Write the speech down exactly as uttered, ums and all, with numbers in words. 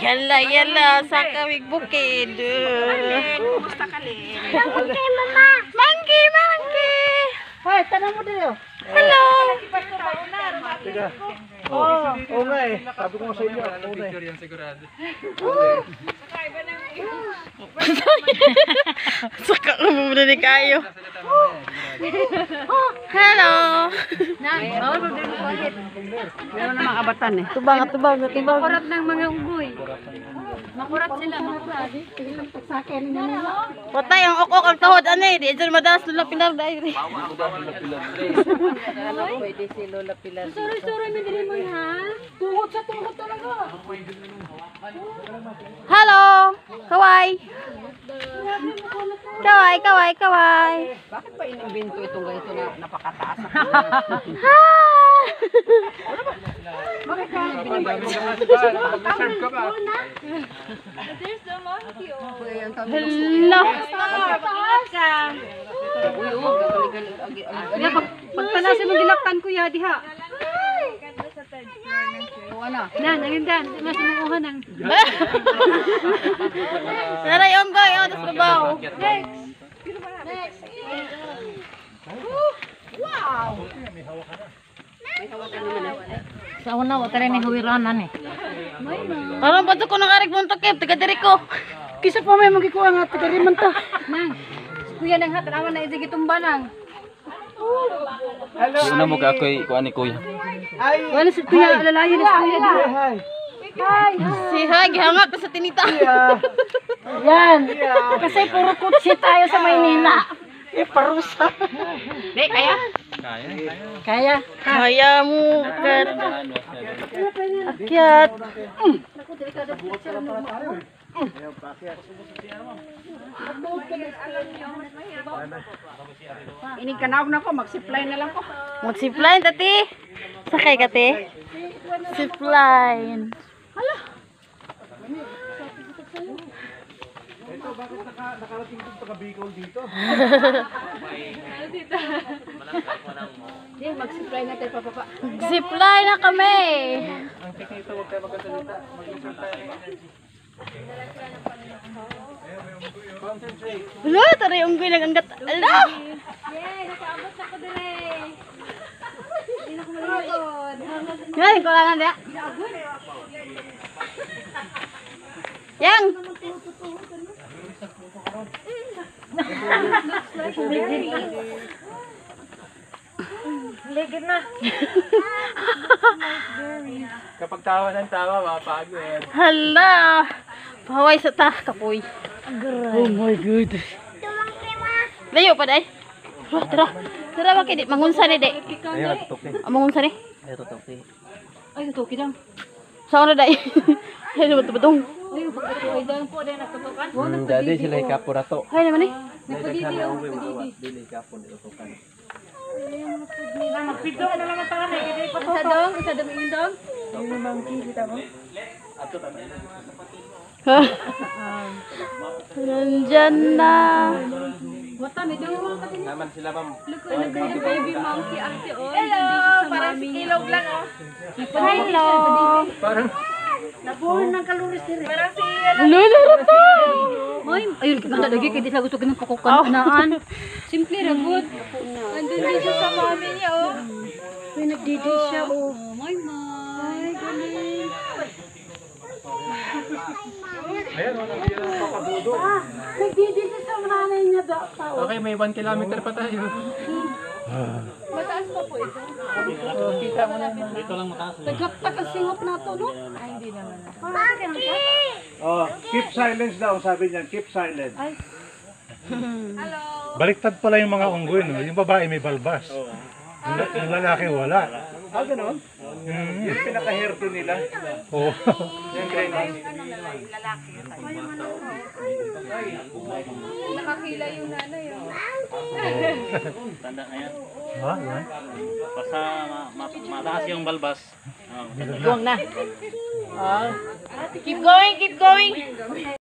Yala, yala, sa kawig bukid. Kumusta ka, Lin? Monkey, mama. Monkey, monkey. Hoy, tanong mo dito. Hello. Teka. Oo, oo nga eh. Sabi ko nga sa inyo, oo nga eh. Saka ka muna ni kayo. Hello. Meron na mga abatan eh. Tubang, tubang, tubang. Makurat ng mga unggoy. Makurat sila, makurat. Sa akin nila. Patay ang ok-ok ang tahod, ano eh. Di dyan madalas nila pinarday. Pwede si Lola Pilar. Sorry-sorry, hindi mo ha? Tuhod sa tuhod talaga. Hello. Kaway. Kaway, kaway, kaway. Bakit pa inimbento itong ganito na napakataas? Ha! Bakit ka? Hello. Uy, uy, galing-galing. Pagpanasin mo dilaktan ko ya, diha. O ano? Nan, ang ganda. Mas mamuha nang. Naray onggoy, oh, tas babaw. Next. Next. Wow! May hawakan naman eh. Sa una, wala rin may huwiranan eh. Parang ba't ako nakarik mong takip, taga diri ko. Kisa pa may magikuha nga, tagariman ta. Nang, kuya nang hat, naman na isig itumba nang. Hello, Una mo ka ako'y kuha ni kuya. Ay! Wala si kuya, alalayan na si kuya. Hi, hi! Hi! Si Hag, hangat pa sa tinita. Yeah. Yan! Kasi puro kutsi tayo sa Maynila. Eh, parusa. Di, kaya? Kaya, Kaya. Kaya mo, kat. Akyat. Inig kanaw na ko, mag-supply na lang ko. Mag-zipline, tati. Sakay ka, te. Zipline. Ito, bakit naka, nakarating itong taga-Bicol dito? Di, mag-supply na tayo papapa. Zipline na kami. Ang teknito, huwag tayo magkasalita. Mag-isip tayo. Concentrate. Wala, taray unggoy naganggat. Ala! Yay, nakaabot na ko dire. Hindi na ko malilipod. Ngayon, kulangan dia. Yang! Ligid na. Kapag tawa ng tawa, mapagod. Hala! Pahaway sa ta, kapoy. Oh my God. Layo pa, day. Tara, tara. Tara, bakit di? Mangunsa ni, day. Ayun, tutok eh. Ah, mangunsa ni. Ayun, tutok eh. Ay, tuki lang. Saan na, day? Ay, naman batong. Ay, pagkatuloy daw po din natutukan. Hmm, dadi sila ikapura to. Ay, naman eh. Nagpadidi ako. Dili ikapura tutukan. Magpidong na lang ang tangan eh. Isa dong, isa dong, yun dong. Nandyan na. Wata, may dong. Naman sila ma'am. Look, look, the baby monkey ate. Oh, Hello, parang si Kilog lang, oh. Hello. Parang, Nabuhan ng kaloris dire. Parang si... Lulu, ruto! Moy, ayun kita lagi kay di sa gusto kinang kukukan anaan. Simple ra good. Andun din siya sa mami niya, oh. May nagdidi siya oh. Moy, moy. Galing. ayan, wala bira ng papadudo. Nagdidi siya sa nanay niya daw. Okay, may one kilometer pa tayo. Mataas pa po ito. Oh, kita mo na. Dito lang mataas. Nagkaptak ang singap nato no? Ay, hindi naman. Oh, keep silence daw, sabi niyan, keep silent. Hello. Baliktad pala yung mga unggoy, no? Yung babae may balbas. Yung, yung lalaki wala. Ah, ganun? Mm. Yung pinaka-hairdo nila. Oh. Yung training. Nakakila yung nanay, oh. Tanda na yan. Ha? Yan? Basta ma ma mataas yung balbas. Oh. Huwag na. Keep going, keep going.